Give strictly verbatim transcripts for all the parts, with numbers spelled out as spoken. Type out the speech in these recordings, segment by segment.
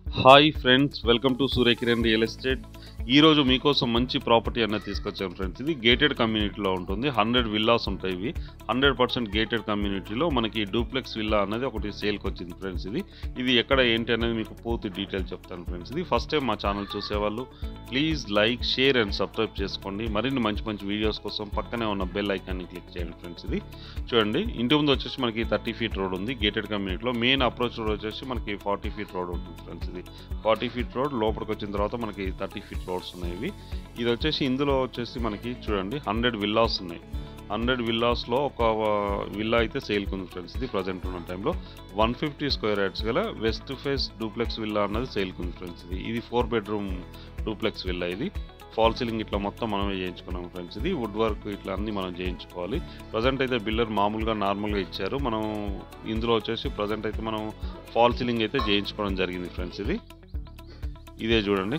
Hi friends, welcome to Suryakiran real estate. ఈరోజు మీకోసం మంచి ప్రాపర్టీ అనేది తీసుకొచ్చాను ఫ్రెండ్స్. ఇది గేటెడ్ కమ్యూనిటీలో ఉంటుంది. హండ్రెడ్ విల్లాస్ ఉంటాయి. ఇవి హండ్రెడ్ పర్సెంట్ గేటెడ్ కమ్యూనిటీలో మనకి డూప్లెక్స్ విల్లా అనేది ఒకటి సేల్కి వచ్చింది ఫ్రెండ్స్. ఇది ఇది ఎక్కడ ఏంటి అనేది మీకు పూర్తి డీటెయిల్ చెప్తాను ఫ్రెండ్స్. ఇది ఫస్ట్ టైం మా ఛానల్ చూసేవాళ్ళు please like, share and subscribe చేసుకోండి. మరిన్ని మంచి మంచి వీడియోస్ కోసం పక్కనే ఉన్న బెల్ ఐకాన్ని క్లిక్ చేయండి ఫ్రెండ్స్. ఇది చూడండి, ఇంటి ముందు వచ్చేసి మనకి థర్టీ ఫీట్ రోడ్ ఉంది. గేటెడ్ కమ్యూనిటీలో మెయిన్ అప్రోచ్ రోడ్ వచ్చేసి మనకి ఫార్టీ ఫీట్ రోడ్ ఉంటుంది ఫ్రెండ్స్. ఇది ఫార్టీ ఫీట్ రోడ్ లోపలికి వచ్చిన తర్వాత మనకి థర్టీ ఫీట్ రోడ్స్ ఉన్నాయి. ఇవి ఇది వచ్చేసి ఇందులో వచ్చేసి మనకి చూడండి హండ్రెడ్ విల్లాస్ ఉన్నాయి. హండ్రెడ్ విల్లాస్లో ఒక విల్లా అయితే సేల్కి ఉంది ఫ్రెండ్స్. ఇది ప్రజెంట్ ఉన్న టైంలో వన్ ఫిఫ్టీ స్క్వేర్ యార్డ్స్ గల వెస్ట్ ఫేస్ డూప్లెక్స్ విల్లా అన్నది సేల్కి ఉంది ఫ్రెండ్స్. ఇది ఇది ఫోర్ బెడ్రూమ్ డూప్లెక్స్ విల్లా. ఇది ఫాల్ సీలింగ్ ఇట్లా మొత్తం మనమే చేయించుకున్నాం ఫ్రెండ్స్. ఇది వుడ్ వర్క్ ఇట్లా అన్నీ మనం చేయించుకోవాలి. ప్రజెంట్ అయితే బిల్డర్ మామూలుగా నార్మల్గా ఇచ్చారు. మనం ఇందులో వచ్చేసి ప్రజెంట్ అయితే మనం ఫాల్ సీలింగ్ అయితే చేయించుకోవడం జరిగింది ఫ్రెండ్స్. ఇది ఇదే చూడండి,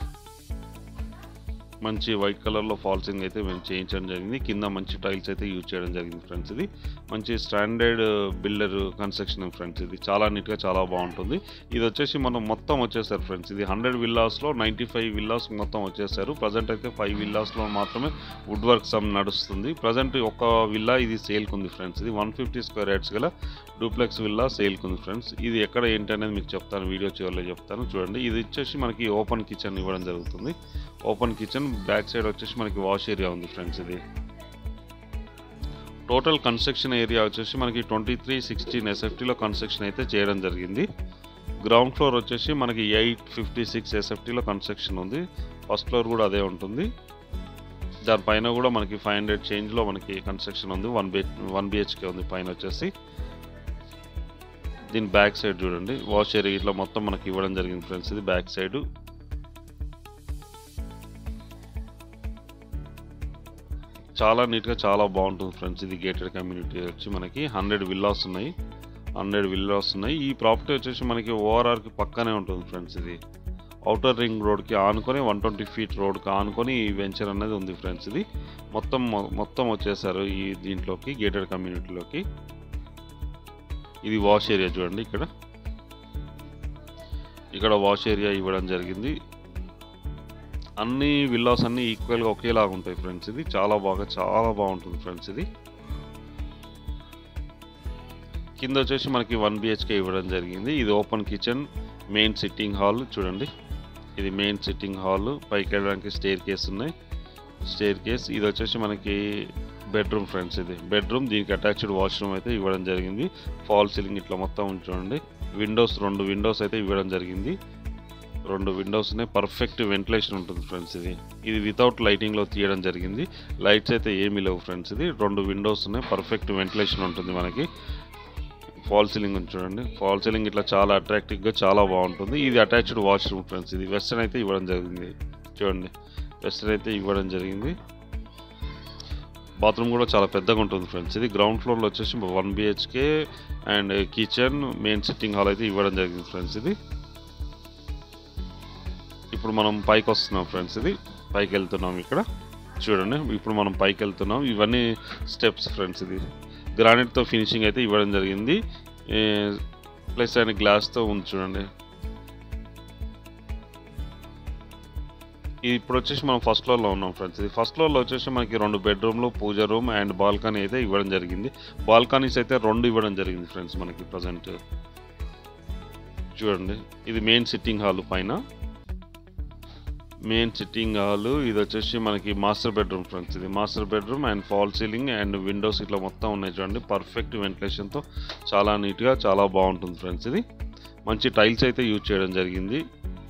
మంచి వైట్ కలర్లో ఫాల్ సీలింగ్ అయితే మేము చేయించడం జరిగింది. కింద మంచి టైల్స్ అయితే యూజ్ చేయడం జరిగింది ఫ్రెండ్స్. ఇది మంచి స్టాండర్డ్ బిల్డర్ కన్స్ట్రక్షన్ ఫ్రెండ్స్. ఇది చాలా నీట్గా చాలా బాగుంటుంది. ఇది వచ్చేసి మనం మొత్తం వచ్చేసారు ఫ్రెండ్స్. ఇది హండ్రెడ్ విల్లాస్లో నైంటీ ఫైవ్ విల్లాస్ మొత్తం వచ్చేసారు. ప్రజెంట్ అయితే ఫైవ్ విల్లాస్లో మాత్రమే వుడ్ వర్క్ సమ్ నడుస్తుంది. ప్రజెంట్ ఒక విల్లా ఇది సేల్కి ఉంది ఫ్రెండ్స్. ఇది వన్ ఫిఫ్టీ స్క్వేర్ యార్డ్స్ గల డూప్లెక్స్ విల్లా సేల్కి ఉంది ఫ్రెండ్స్. ఇది ఎక్కడ ఏంటి అనేది మీకు చెప్తాను, వీడియో చివరిలో చెప్తాను. చూడండి, ఇది వచ్చేసి మనకి ఓపెన్ కిచెన్ ఇవ్వడం జరుగుతుంది. ఓపెన్ కిచెన్ బ్యాక్ సైడ్ వచ్చేసి మనకి వాష్ ఏరియా ఉంది ఫ్రెండ్స్. ఇది టోటల్ కన్స్ట్రక్షన్ ఏరియా వచ్చేసి మనకి ట్వంటీ త్రీ సిక్స్టీన్ ఎస్ఎఫ్టీలో కన్స్ట్రక్షన్ అయితే చేయడం జరిగింది. గ్రౌండ్ ఫ్లోర్ వచ్చేసి మనకి ఎయిట్ ఫిఫ్టీ సిక్స్ ఎస్ఎఫ్టీలో కన్స్ట్రక్షన్ ఉంది. ఫస్ట్ ఫ్లోర్ కూడా అదే ఉంటుంది. దానిపైన కూడా మనకి ఫైవ్ హండ్రెడ్ చేంజ్లో మనకి కన్స్ట్రక్షన్ ఉంది. వన్ బి వన్ బిహెచ్కే ఉంది పైన వచ్చేసి. దీని బ్యాక్ సైడ్ చూడండి, వాష్ ఏరియా ఇట్లా మొత్తం మనకి ఇవ్వడం జరిగింది ఫ్రెండ్స్. ఇది బ్యాక్ సైడ్. చాలా నీట్గా చాలా బాగుంటుంది ఫ్రెండ్స్. ఇది గేటెడ్ కమ్యూనిటీ వచ్చి మనకి హండ్రెడ్ విల్లాస్ ఉన్నాయి. హండ్రెడ్ విల్లాస్ ఉన్నాయి. ఈ ప్రాపర్టీ వచ్చేసి మనకి ఓఆర్ఆర్కి పక్కనే ఉంటుంది ఫ్రెండ్స్. ఇది అవుటర్ రింగ్ రోడ్కి ఆనుకొని వన్ ట్వంటీ ఫీట్ రోడ్కి ఆనుకొని ఈ వెంచర్ అనేది ఉంది ఫ్రెండ్స్. ఇది మొత్తం మొత్తం వచ్చేసారు ఈ దీంట్లోకి, గేటెడ్ కమ్యూనిటీలోకి. ఇది వాష్ ఏరియా చూడండి, ఇక్కడ ఇక్కడ వాష్ ఏరియా ఇవ్వడం జరిగింది. అన్ని విల్లాస్ అన్నీ ఈక్వల్గా ఒకేలాగా ఉంటాయి ఫ్రెండ్స్. ఇది చాలా బాగా చాలా బాగుంటుంది ఫ్రెండ్స్. ఇది కింద వచ్చేసి మనకి వన్ బిహెచ్కే ఇవ్వడం జరిగింది. ఇది open kitchen, main sitting hall చూడండి. ఇది మెయిన్ సిట్టింగ్ హాల్. పైకి వెళ్ళడానికి స్టేర్ కేస్ ఉన్నాయి. స్టేర్ కేస్ ఇది వచ్చేసి మనకి బెడ్రూమ్ ఫ్రెండ్స్. ఇది బెడ్రూమ్, దీనికి అటాచ్డ్ వాష్రూమ్ అయితే ఇవ్వడం జరిగింది. ఫాల్ సీలింగ్ ఇట్లా మొత్తం చూడండి. విండోస్ రెండు విండోస్ అయితే ఇవ్వడం జరిగింది. రెండు విండోస్ ఉన్నాయి. పర్ఫెక్ట్ వెంటిలేషన్ ఉంటుంది ఫ్రెండ్స్. ఇది ఇది వితౌట్ లైటింగ్లో తీయడం జరిగింది. లైట్స్ అయితే ఏమీ లేవు ఫ్రెండ్స్. ఇది రెండు విండోస్ ఉన్నాయి. పర్ఫెక్ట్ వెంటిలేషన్ ఉంటుంది మనకి. ఫాల్ సీలింగ్ చూడండి, ఫాల్ సీలింగ్ ఇట్లా చాలా అట్రాక్టివ్గా చాలా బాగుంటుంది. ఇది అటాచ్డ్ వాష్రూమ్ ఫ్రెండ్స్. ఇది వెస్టర్న్ అయితే ఇవ్వడం జరిగింది. చూడండి, వెస్టర్న్ అయితే ఇవ్వడం జరిగింది. బాత్రూమ్ కూడా చాలా పెద్దగా ఉంటుంది ఫ్రెండ్స్. ఇది గ్రౌండ్ ఫ్లోర్లో వచ్చేసి one BHK and kitchen, main sitting hall అయితే ఇవ్వడం జరిగింది ఫ్రెండ్స్. ఇది ఇప్పుడు మనం పైకి వస్తున్నాం ఫ్రెండ్స్. ఇది పైకి వెళ్తున్నాం. ఇక్కడ చూడండి, ఇప్పుడు మనం పైకి వెళ్తున్నాం. ఇవన్నీ స్టెప్స్ ఫ్రెండ్స్. ఇది గ్రానైట్తో ఫినిషింగ్ అయితే ఇవ్వడం జరిగింది. ప్లస్ ఆయన గ్లాస్తో ఉంది చూడండి. ఇప్పుడు వచ్చేసి మనం ఫస్ట్ ఫ్లోర్లో ఉన్నాం ఫ్రెండ్స్. ఇది ఫస్ట్ ఫ్లోర్లో వచ్చేసి మనకి రెండు బెడ్రూమ్లు, పూజ రూమ్ అండ్ బాల్కనీ అయితే ఇవ్వడం జరిగింది. బాల్కనీస్ అయితే రెండు ఇవ్వడం జరిగింది ఫ్రెండ్స్ మనకి ప్రజెంట్. చూడండి, ఇది మెయిన్ సిట్టింగ్ హాల్ పైన, మెయిన్ సిట్టింగ్ హాల్. ఇది వచ్చేసి మనకి మాస్టర్ బెడ్రూమ్ ఫ్రెండ్స్. ఇది master bedroom and fall ceiling and windows ఇట్లా మొత్తం ఉన్నాయి చూడండి. పర్ఫెక్ట్ వెంటిలేషన్తో చాలా నీట్గా చాలా బాగుంటుంది ఫ్రెండ్స్. ఇది మంచి టైల్స్ అయితే యూజ్ చేయడం జరిగింది.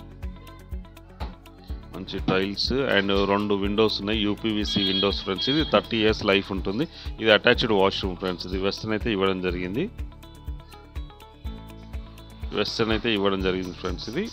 మంచి టైల్స్ అండ్ రెండు విండోస్ ఉన్నాయి, యూపీవీసీ విండోస్ ఫ్రెండ్స్. ఇది థర్టీ ఇయర్స్ లైఫ్ ఉంటుంది. ఇది అటాచ్డ్ వాష్రూమ్ ఫ్రెండ్స్. ఇది వెస్టర్న్ అయితే ఇవ్వడం జరిగింది. వెస్టర్న్ అయితే ఇవ్వడం జరిగింది ఫ్రెండ్స్. ఇది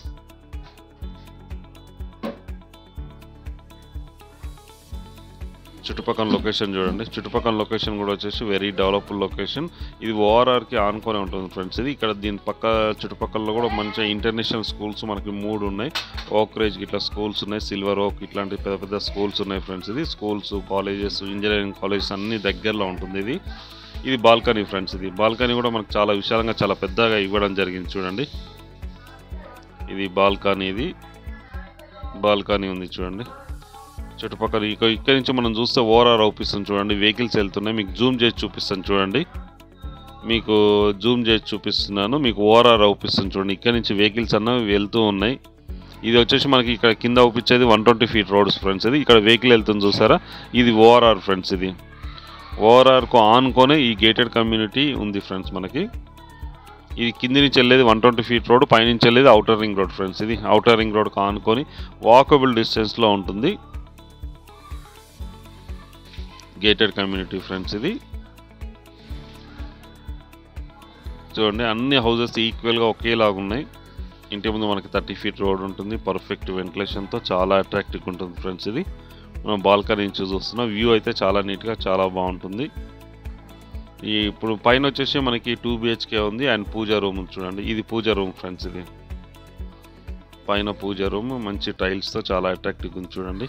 చుట్టుపక్కల లొకేషన్ చూడండి. చుట్టుపక్కల లొకేషన్ కూడా వచ్చేసి వెరీ డెవలప్డ్ లొకేషన్. ఇది ఓఆర్ఆర్కి ఆనుకొని ఉంటుంది ఫ్రెండ్స్. ఇది ఇక్కడ దీని పక్క చుట్టుపక్కల కూడా మంచిగా ఇంటర్నేషనల్ స్కూల్స్ మనకి మూడు ఉన్నాయి. ఓక్ రేజ్ ఇట్లా స్కూల్స్ ఉన్నాయి, సిల్వర్ ఓక్ ఇట్లాంటి పెద్ద పెద్ద స్కూల్స్ ఉన్నాయి ఫ్రెండ్స్. ఇది స్కూల్స్, కాలేజెస్, ఇంజనీరింగ్ కాలేజెస్ అన్ని దగ్గరలో ఉంటుంది. ఇది ఇది బాల్కనీ ఫ్రెండ్స్. ఇది బాల్కనీ కూడా మనకు చాలా విశాలంగా చాలా పెద్దగా ఇవ్వడం జరిగింది చూడండి. ఇది బాల్కనీ, ఇది బాల్కనీ ఉంది చూడండి. చుట్టుపక్కల ఇక ఇక్కడ నుంచి మనం చూస్తే ఓవరాల్ అవుపిస్తుంది చూడండి. వెహికల్స్ వెళ్తున్నాయి, మీకు జూమ్ చేసి చూపిస్తాను చూడండి. మీకు జూమ్ చేసి చూపిస్తున్నాను, మీకు ఓవరాల్ అవుపిస్తుంది చూడండి. ఇక్కడ నుంచి వెహికల్స్ అన్నవి వెళ్తూ ఉన్నాయి. ఇది వచ్చేసి మనకి ఇక్కడ కింద అవుపించేది one twenty feet roads friends. ఇది ఇక్కడ వెహికల్ వెళ్తుంది చూసారా, ఇది ఓఆర్ఆర్ ఫ్రెండ్స్. ఇది ఓఆర్ఆర్కు ఆనుకొని ఈ గేటెడ్ కమ్యూనిటీ ఉంది ఫ్రెండ్స్. మనకి ఇది కింది నుంచి వెళ్ళేది వన్ ట్వంటీ ఫీట్ రోడ్, పైనుంచి వెళ్ళేది అవుటర్ రింగ్ రోడ్ ఫ్రెండ్స్. ఇది అవుటర్ రింగ్ రోడ్కు ఆనుకొని వాకబుల్ డిస్టెన్స్లో ఉంటుంది గేటెడ్ కమ్యూనిటీ ఫ్రెండ్స్. ఇది చూడండి, అన్ని హౌసెస్ ఈక్వల్గా ఒకేలాగా ఉన్నాయి. ఇంటి ముందు మనకి థర్టీ ఫీట్ రోడ్ ఉంటుంది, పర్ఫెక్ట్ వెంటిలేషన్తో చాలా అట్రాక్టివ్గా ఉంటుంది ఫ్రెండ్స్. ఇది మనం బాల్కనీ నుంచి చూస్తున్నాం, వ్యూ అయితే చాలా నీట్గా చాలా బాగుంటుంది. ఈ ఇప్పుడు పైన వచ్చేసి మనకి టూ బిహెచ్కే ఉంది అండ్ పూజా రూమ్ చూడండి. ఇది పూజా రూమ్ ఫ్రెండ్స్. ఇది పైన పూజా రూమ్ మంచి టైల్స్తో చాలా అట్రాక్టివ్గా ఉంది చూడండి.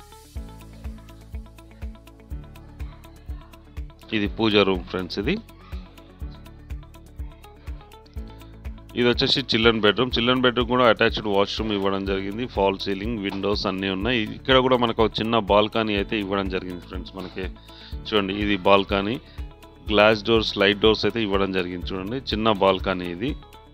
ఇది పూజా రూమ్ ఫ్రెండ్స్. ఇది ఇది వచ్చేసి చిల్డ్రన్ బెడ్రూమ్. చిల్డ్రన్ బెడ్రూమ్ కూడా అటాచ్డ్ వాష్రూమ్ ఇవ్వడం జరిగింది. ఫాల్ సీలింగ్, విండోస్ అన్నీ ఉన్నాయి. ఇక్కడ కూడా మనకు ఒక చిన్న బాల్కనీ అయితే ఇవ్వడం జరిగింది ఫ్రెండ్స్. మనకి చూడండి, ఇది balcony, glass doors, slide doors అయితే ఇవ్వడం జరిగింది చూడండి. చిన్న బాల్కనీ ఇది.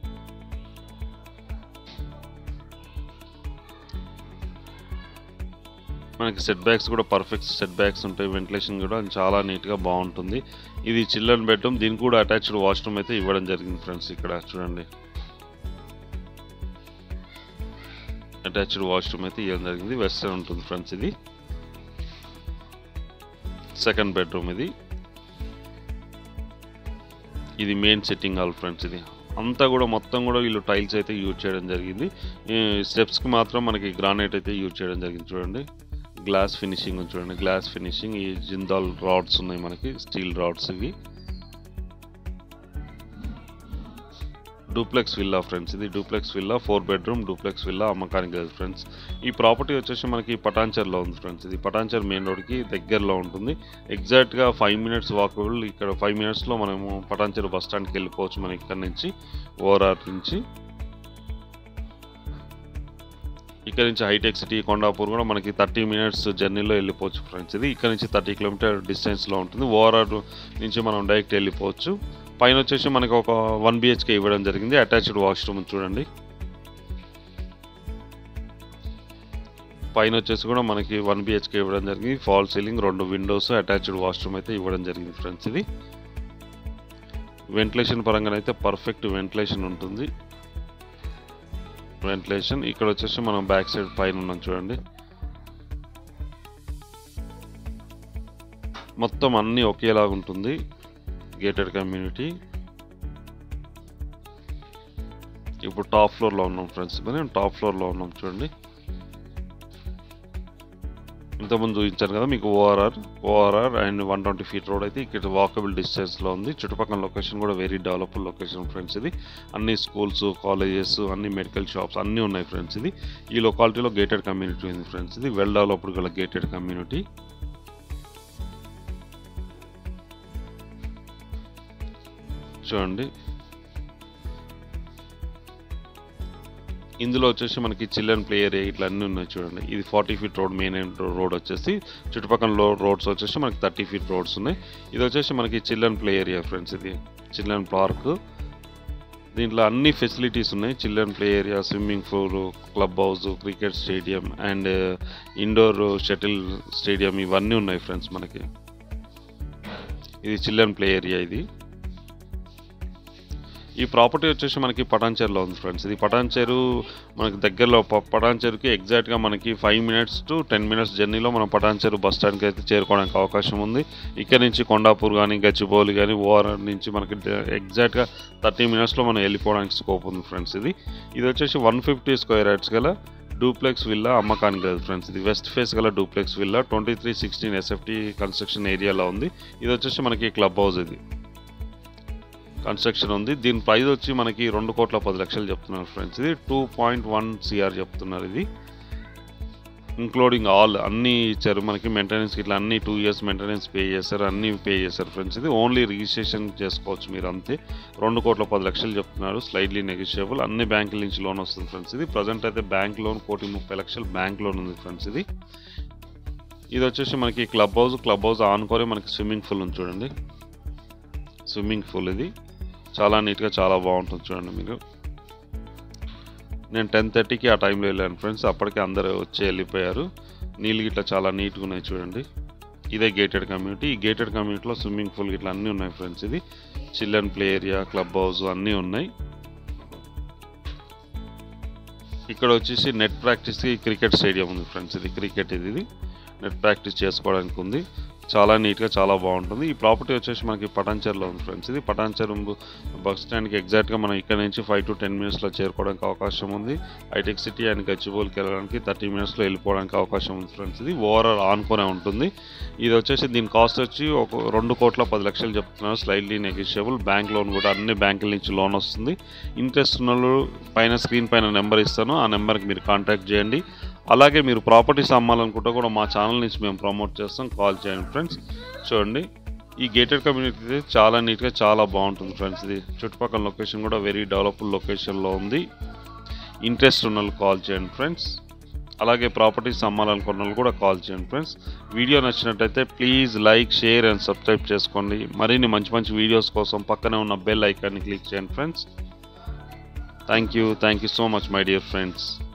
మనకి సెట్ బ్యాక్స్ కూడా పర్ఫెక్ట్ సెట్ బ్యాక్స్ ఉంటాయి, వెంటిలేషన్ కూడా చాలా నీట్గా బాగుంటుంది. ఇది చిల్డ్రన్ బెడ్రూమ్, దీనికి కూడా అటాచ్డ్ వాష్రూమ్ అయితే ఇవ్వడం జరిగింది ఫ్రెండ్స్. ఇక్కడ చూడండి, అటాచ్డ్ వాష్రూమ్ అయితే ఇవ్వడం జరిగింది. వెస్టర్న్ ఉంటుంది ఫ్రెండ్స్. ఇది సెకండ్ బెడ్రూమ్. ఇది ఇది మెయిన్ సిట్టింగ్ హాల్ ఫ్రెండ్స్. ఇది అంతా కూడా మొత్తం కూడా వీళ్ళు టైల్స్ అయితే యూజ్ చేయడం జరిగింది. స్టెప్స్కి మాత్రం మనకి గ్రానైట్ అయితే యూజ్ చేయడం జరిగింది చూడండి. గ్లాస్ ఫినిషింగ్ చూడండి, గ్లాస్ ఫినిషింగ్. ఈ జిందాల్ రాడ్స్ ఉన్నాయి మనకి, స్టీల్ రాడ్స్. ఇవి డూప్లెక్స్ విల్లా ఫ్రెండ్స్. ఇది duplex villa, four bedroom duplex villa అమ్మకానికి లేదు ఫ్రెండ్స్. ఈ ప్రాపర్టీ వచ్చేసి మనకి పటాన్చర్లో ఉంది ఫ్రెండ్స్. ఇది పటాన్చర్ మెయిన్ రోడ్కి దగ్గరలో ఉంటుంది. ఎగ్జాక్ట్గా ఫైవ్ మినిట్స్ వాకబుల్. ఇక్కడ ఫైవ్ మినిట్స్లో మనము పటాన్చర్ బస్ స్టాండ్కి వెళ్ళిపోవచ్చు మనం ఇక్కడ నుంచి, ఓఆర్ఆర్ నుంచి. ఇక్కడ నుంచి హైటెక్ సిటీ, కొండాపూర్ కూడా మనకి థర్టీ మినిట్స్ జర్నీలో వెళ్ళిపోవచ్చు ఫ్రెండ్స్. ఇది ఇక్కడ నుంచి థర్టీ కిలోమీటర్ డిస్టెన్స్లో ఉంటుంది. ఓఆర్ఆర్ నుంచి మనం డైరెక్ట్ వెళ్ళిపోవచ్చు. పైన వచ్చేసి మనకి ఒక వన్ బిహెచ్కే ఇవ్వడం జరిగింది, అటాచ్డ్ వాష్రూమ్ చూడండి. పైన వచ్చేసి కూడా మనకి వన్ బిహెచ్కే ఇవ్వడం జరిగింది, ఫాల్ సీలింగ్, రెండు విండోస్, అటాచ్డ్ వాష్రూమ్ అయితే ఇవ్వడం జరిగింది ఫ్రెండ్స్. ఇది వెంటిలేషన్ పరంగా అయితే పర్ఫెక్ట్ వెంటిలేషన్ ఉంటుంది. వెంటిలేషన్ ఇక్కడ వచ్చేసి మనం బ్యాక్ సైడ్ పైన ఉన్నాం చూడండి. మొత్తం అన్నీ ఒకేలాగా ఉంటుంది గేటెడ్ కమ్యూనిటీ. ఇప్పుడు టాప్ ఫ్లోర్లో ఉన్నాం ఫ్రెండ్స్. మనం టాప్ ఫ్లోర్లో ఉన్నాం చూడండి. ఇంతకుముందు చూపించాను కదా మీకు ORR ORR and one twenty feet road అయితే ఇక్కడ వాకబుల్ డిస్టెన్స్లో ఉంది. చుట్టుపక్కల లొకేషన్ కూడా వెరీ డెవలప్డ్ లొకేషన్ ఫ్రెండ్స్. ఇది అన్ని స్కూల్స్, కాలేజెస్, అన్ని మెడికల్ షాప్స్ అన్నీ ఉన్నాయి ఫ్రెండ్స్. ఇది ఈ లొకాలిటీలో గేటెడ్ కమ్యూనిటీ ఉంది ఫ్రెండ్స్. ఇది వెల్ డెవలప్డ్ గల గేటెడ్ కమ్యూనిటీ. చూడండి, ఇందులో వచ్చేసి మనకి చిల్డ్రన్ ప్లే ఏరియా ఇట్లా అన్నీ ఉన్నాయి చూడండి. ఇది forty feet road, main road వచ్చేసి. చుట్టుపక్కల రోడ్స్ వచ్చేసి మనకి థర్టీ ఫీట్ రోడ్స్ ఉన్నాయి. ఇది వచ్చేసి మనకి చిల్డ్రన్ ప్లే ఏరియా ఫ్రెండ్స్. ఇది చిల్డ్రన్ పార్క్. దీంట్లో అన్ని ఫెసిలిటీస్ ఉన్నాయి. Children play area, swimming pool, club house, cricket stadium and indoor shuttle stadium ఇవన్నీ ఉన్నాయి ఫ్రెండ్స్ మనకి. ఇది చిల్డ్రన్ ప్లే ఏరియా. ఇది ఈ ప్రాపర్టీ వచ్చేసి మనకి పటాన్చెరులో ఉంది ఫ్రెండ్స్. ఇది పటాన్చెరు మనకి దగ్గరలో, పటాన్చెరుకి ఎగ్జాక్ట్గా మనకి five minutes to ten minutes జర్నీలో మనం పటాన్చెరు బస్ స్టాండ్కి అయితే చేరుకోవడానికి అవకాశం ఉంది. ఇక్కడ నుంచి కొండాపూర్ కానీ, గచ్చిబౌలి కానీ, ఓఆర్ఆర్ నుంచి మనకి ఎగ్జాక్ట్గా థర్టీ మినిట్స్లో మనం వెళ్ళిపోవడానికి స్కోప్ ఉంది ఫ్రెండ్స్. ఇది ఇది వచ్చేసి వన్ ఫిఫ్టీ స్క్వేర్ యార్డ్స్ గల డూప్లెక్స్ విల్లా అమ్మకానికి లేదు ఫ్రెండ్స్. ఇది వెస్ట్ ఫేస్ గల duplex villa twenty three sixteen SFT construction ఏరియాలో ఉంది. ఇది వచ్చేసి మనకి క్లబ్ హౌస్. ఇది కన్స్ట్రక్షన్ ఉంది. దీని ప్రైస్ వచ్చి మనకి రెండు కోట్ల పది లక్షలు చెప్తున్నారు ఫ్రెండ్స్. ఇది టూ పాయింట్ వన్ సిఆర్ చెప్తున్నారు. ఇది ఇంక్లూడింగ్ ఆల్ అన్నీ ఇచ్చారు మనకి. మెయింటెనెన్స్ ఇట్లా అన్ని టూ ఇయర్స్ మెయింటెనెన్స్ పే చేశారు, అన్నీ పే చేశారు ఫ్రెండ్స్. ఇది ఓన్లీ రిజిస్ట్రేషన్ చేసుకోవచ్చు మీరు అంతే. రెండు కోట్ల పది లక్షలు చెప్తున్నారు, స్లైడ్లీ నెగోషియబుల్. అన్ని బ్యాంకుల నుంచి లోన్ వస్తుంది ఫ్రెండ్స్. ఇది ప్రజెంట్ అయితే బ్యాంక్ లోన్ కోటి ముప్పై లక్షలు బ్యాంక్ లోన్ ఉంది ఫ్రెండ్స్. ఇది ఇది వచ్చేసి మనకి క్లబ్ హౌస్. క్లబ్ హౌస్ ఆనుకోరే మనకి స్విమ్మింగ్ పూల్ ఉంది చూడండి. స్విమ్మింగ్ పూల్ ఇది చాలా నీట్గా చాలా బాగుంటుంది చూడండి. మీరు నేను టెన్ థర్టీకి ఆ టైంలో వెళ్ళాను ఫ్రెండ్స్. అప్పటికే అందరూ వచ్చి వెళ్ళిపోయారు. నీళ్ళు గిట్లా చాలా నీట్గా ఉన్నాయి చూడండి. ఇదే గేటెడ్ కమ్యూనిటీ. ఈ గేటెడ్ కమ్యూనిటీలో స్విమ్మింగ్ పూల్ గిట్లా అన్నీ ఉన్నాయి ఫ్రెండ్స్. ఇది children play area, club house అన్నీ ఉన్నాయి. ఇక్కడ వచ్చేసి నెట్ ప్రాక్టీస్కి క్రికెట్ స్టేడియం ఉంది ఫ్రెండ్స్. ఇది క్రికెట్ ఇది ఇది నెట్ ప్రాక్టీస్ చేసుకోవడానికి ఉంది. చాలా నీట్గా చాలా బాగుంటుంది. ఈ ప్రాపర్టీ వచ్చేసి మనకి పటాన్చెరులో ఉంది ఫ్రెండ్స్. ఇది పటాన్చెరు బస్ స్టాండ్కి ఎగ్జాక్ట్గా మనం ఇక్కడ నుంచి ఫైవ్ టు టెన్ మినిట్స్లో చేరుకోవడానికి అవకాశం ఉంది. హైటెక్ సిటీ అండ్ గచ్చిబౌలికి వెళ్ళడానికి థర్టీ మినిట్స్లో వెళ్ళిపోవడానికి అవకాశం ఉంది ఫ్రెండ్స్. ఇది ఓవరాల్ ఆనుకునే ఉంటుంది. ఇది వచ్చేసి దీని కాస్ట్ వచ్చి ఒక రెండు కోట్ల పది లక్షలు చెప్తున్నారు, స్లైడ్లీ నెగోషియబుల్. బ్యాంక్ లోన్ కూడా అన్ని బ్యాంకుల నుంచి లోన్ వస్తుంది. ఇంట్రెస్ట్ ఉన్న వాళ్ళు పైన స్క్రీన్ పైన నెంబర్ ఇస్తాను, ఆ నెంబర్కి మీరు కాంటాక్ట్ చేయండి. అలాగే మీరు ప్రాపర్టీస్ అమ్మాలనుకుంటే కూడా మా ఛానల్ నుంచి మేము ప్రమోట్ చేస్తాం, కాల్ చేయండి ఫ్రెండ్స్. చూడండి ఈ గేటెడ్ కమ్యూనిటీ చాలా నీట్గా చాలా బాగుంటుంది ఫ్రెండ్స్. ఇది చుట్టుపక్కల లొకేషన్ కూడా వెరీ డెవలప్డ్ లొకేషన్లో ఉంది. ఇంట్రెస్ట్ ఉన్న వాళ్ళు కాల్ చేయండి ఫ్రెండ్స్. అలాగే ప్రాపర్టీస్ అమ్మాలనుకున్న వాళ్ళు కూడా కాల్ చేయండి ఫ్రెండ్స్. వీడియో నచ్చినట్టయితే please like, share and subscribe చేసుకోండి. మరిన్ని మంచి మంచి వీడియోస్ కోసం పక్కనే ఉన్న బెల్ ఐకాన్ని క్లిక్ చేయండి friends. Thank you thank you so much my dear friends.